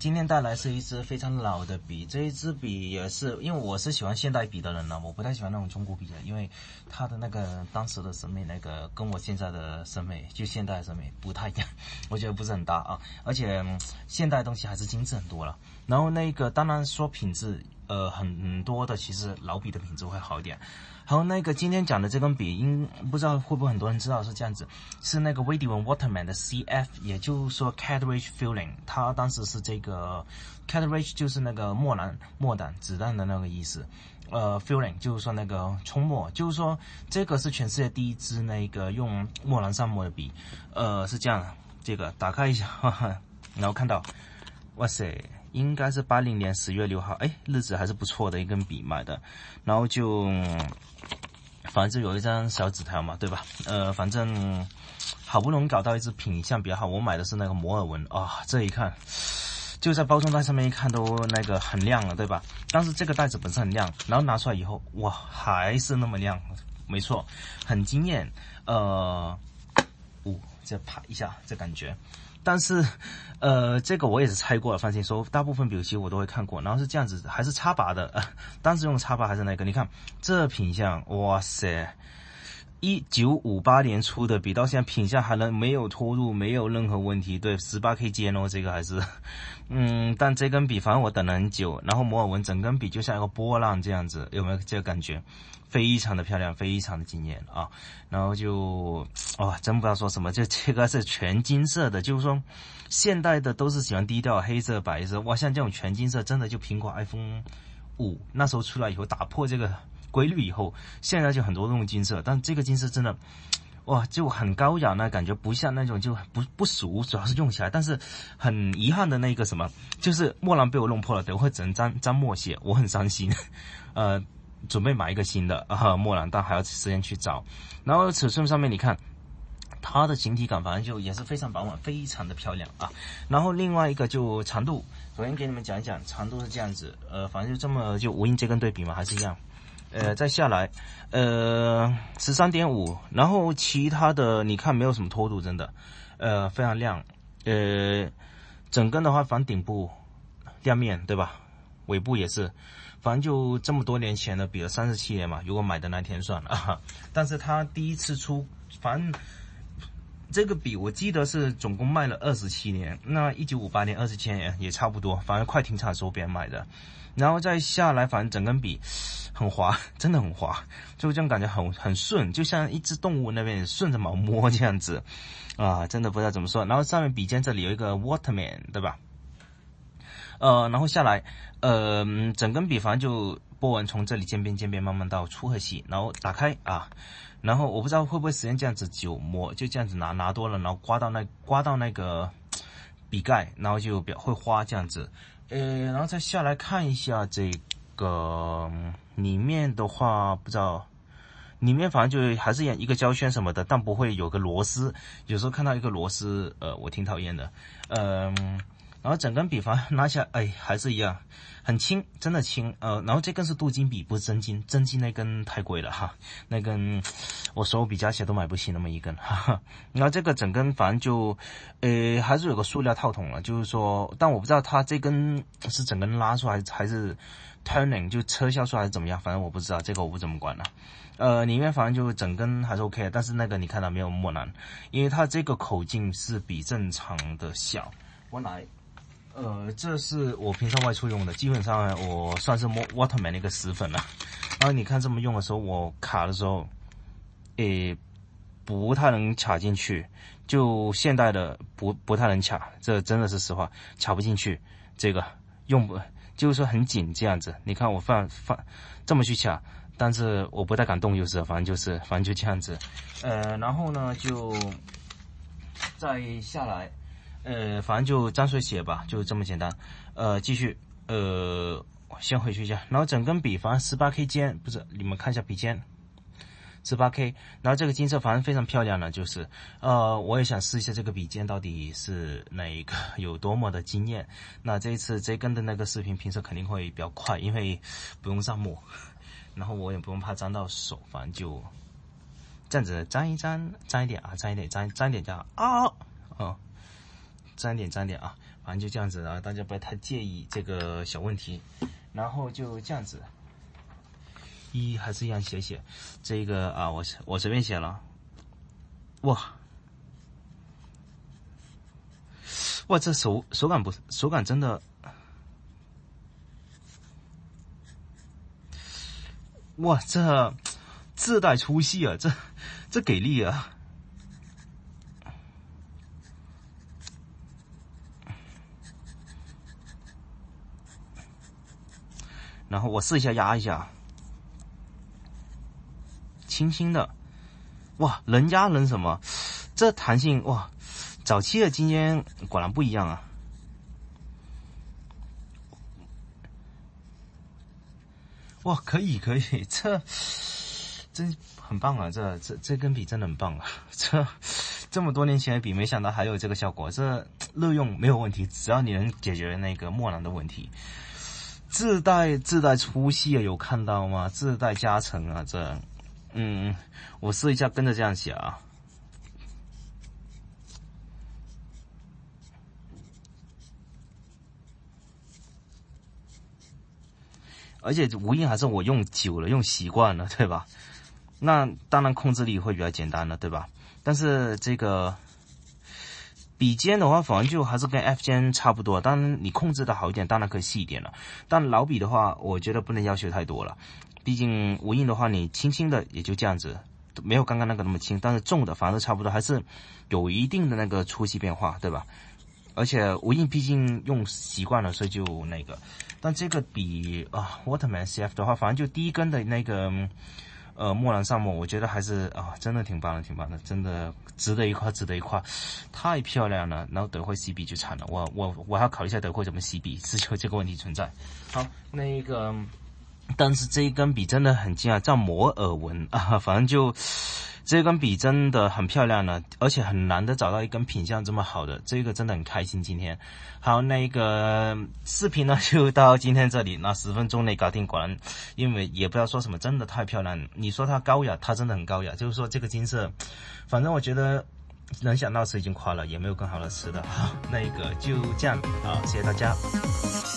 今天带来是一支非常老的笔，这一支笔也是因为我是喜欢现代笔的人呢，我不太喜欢那种中古笔的，因为它的那个当时的审美那个跟我现在的审美就现代的审美不太一样，我觉得不是很搭啊，而且现代的东西还是精致很多了。然后那个当然说品质，很多的其实老笔的品质会好一点。还有那个今天讲的这根笔，不知道会不会很多人知道是这样子，是那个威迪文 Waterman 的 CF， 也就是说 Cartridge Feeling， 它当时是这个 Cartridge 就是那个墨弹子弹的那个意思，Feeling 就是说那个冲墨，就是说这个是全世界第一支那个用墨蓝上墨的笔，是这样，这个打开一下，哈哈，然后看到，哇塞。应该是80年10月6号，日子还是不错的一根笔买的，然后就，反正有一张小纸条嘛，对吧？反正好不容易搞到一支品相比较好，我买的是那个摩尔纹啊，这一看就在包装袋上面一看都那个很亮了，对吧？但是这个袋子本身很亮，然后拿出来以后，哇，还是那么亮，没错，很惊艳，这啪一下这感觉。但是，这个我也是拆过了，放心说，大部分笔其实我都会看过，然后是这样子，还是插拔的，当时用的插拔还是那个，你看这品相，哇塞，1958年出的笔，到现在品相还能没有脱落，没有任何问题，对，18K 尖哦，这个还是，但这根笔反正我等了很久，然后摩尔纹整根笔就像一个波浪这样子，有没有这个感觉？非常的漂亮，非常的惊艳啊！然后就真不知道说什么，就这个是全金色的，就是说现代的都是喜欢低调黑色白色，哇，像这种全金色真的就苹果 iPhone 5那时候出来以后打破这个规律以后，现在就很多用金色，但这个金色真的哇就很高雅那感觉，不像那种就不俗，主要是用起来，但是很遗憾的那个什么，就是墨蓝被我弄破了，等会只能沾墨血，我很伤心，准备买一个新的墨蓝，但还要时间去找。然后尺寸上面你看，它的形体感反正就也是非常饱满，非常的漂亮啊。然后另外一个就长度，首先给你们讲一讲，长度是这样子，反正就这么就无印这根对比嘛，还是一样。再下来13.5，然后其他的你看没有什么脱度，真的，非常亮。整根的话，反正顶部亮面对吧？尾部也是。反正就这么多年前的，比了37年嘛，如果买的那天算了。但是他第一次出，反正这个笔我记得是总共卖了27年，那1958年27年也差不多，反正快停产的时候别人买的。然后再下来，反正整根笔很滑，真的很滑，就这样感觉很顺，就像一只动物那边顺着毛摸这样子啊，真的不知道怎么说。然后上面笔尖这里有一个 Waterman， 对吧？然后下来，整根笔反正就波纹从这里渐变慢慢到粗和细，然后打开啊，然后我不知道会不会时间这样子久磨，就这样子拿多了，然后刮到那个笔盖，然后就会花这样子，然后再下来看一下这个里面的话，不知道。里面反正就还是一个胶圈什么的，但不会有个螺丝。有时候看到一个螺丝，我挺讨厌的。然后整根笔反正拿起来，还是一样，很轻，真的轻。然后这根是镀金笔，不是真金，真金那根太贵了哈，那根我所有笔加起来都买不起那么一根，哈哈。然后这个整根反正就，还是有个塑料套筒了，就是说，但我不知道它这根是整根拉出来还是 turning 就车销出来还是怎么样，反正我不知道，这个我不怎么管了。里面反正就整根还是 OK 的，但是那个你看到没有墨蓝，因为它这个口径是比正常的小。我来。这是我平常外出用的，基本上我算是Waterman 的一个死粉了。然后你看这么用的时候，我卡的时候，不太能卡进去，就现代的不太能卡，这真的是实话，卡不进去。这个用不就是说很紧这样子。你看我放这么去卡，但是我不太敢动，反正就这样子。然后呢就再下来。反正就沾水写吧，就这么简单。继续，先回去一下。然后整根笔，反正18K 尖，不是，你们看一下笔尖，18K。然后这个金色反正非常漂亮了，就是，我也想试一下这个笔尖到底是哪一个有多么的惊艳。那这一次这根的那个视频评测肯定会比较快，因为不用上墨，然后我也不用怕沾到手，反正就这样子沾一点啊，沾一点这样啊。沾一点啊， 反正就这样子啊，大家不要太介意这个小问题。然后就这样子，还是一样写这个啊，我随便写了。哇，这手感真的，哇，这自带粗细啊，这给力啊！然后我试一下压一下，轻轻的，哇，能压能什么？这弹性哇，早期的金尖果然不一样啊！哇，可以，这真很棒啊！这根笔真的很棒啊！这么多年前的笔，没想到还有这个效果。这乐用没有问题，只要你能解决那个墨囊的问题。自带粗细啊，有看到吗？自带加成啊，我试一下跟着这样写啊。而且无印还是我用久了，用习惯了，对吧？那当然控制力会比较简单了，对吧？但是这个笔尖的话，反正就还是跟 F 尖差不多。当然你控制的好一点，当然可以细一点了。但老笔的话，我觉得不能要求太多了。毕竟无印的话，你轻轻的也就这样子，没有刚刚那个那么轻。但是重的反正差不多，还是有一定的那个粗细变化，对吧？而且无印毕竟用习惯了，所以就那个。但这个笔啊 ，Waterman CF 的话，反正就第一根的那个墨囊上墨，我觉得还是真的挺棒的，真的值得一夸，太漂亮了。然后德惠 CB 就惨了，我还要考虑一下德惠怎么 CB， 是有这个问题存在。好，那个，但是这一根笔真的很精啊，叫摩尔纹啊，反正就。这根笔真的很漂亮了，而且很难得找到一根品相这么好的，这个真的很开心。今天，好，那个视频呢就到今天这里，那10分钟内搞定。果然，因为也不要说什么，真的太漂亮。你说它高雅，它真的很高雅。就是说这个金色，反正我觉得能想到吃已经夸了，也没有更好的吃的。好，那个就这样啊，谢谢大家。